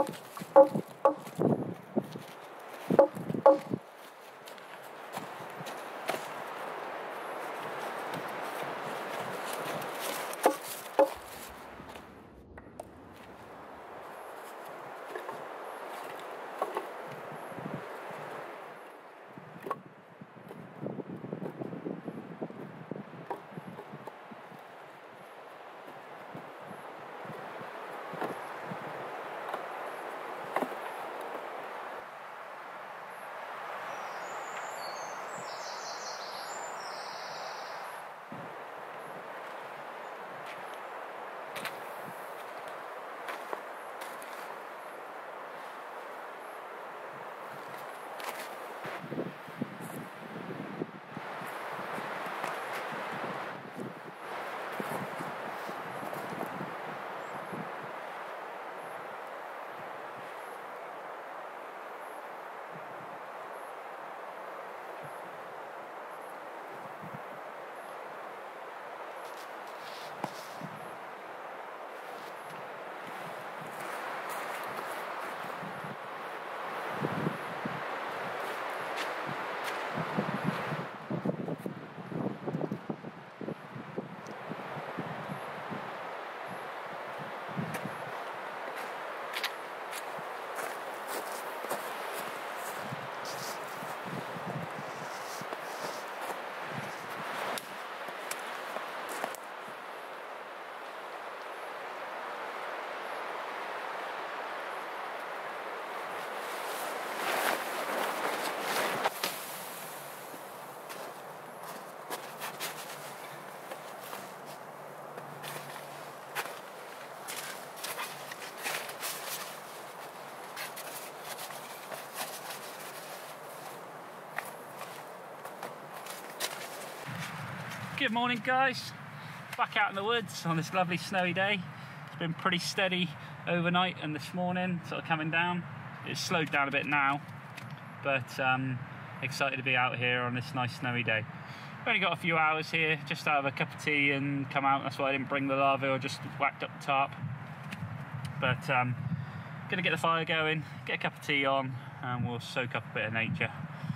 Good morning guys, back out in the woods on this lovely snowy day. It's been pretty steady overnight and this morning sort of coming down. It's slowed down a bit now, but excited to be out here on this nice snowy day. Only got a few hours here, just to have a cup of tea and come out. That's why I didn't bring the larvae or just whacked up the tarp. But gonna get the fire going, get a cup of tea on, and we'll soak up a bit of nature.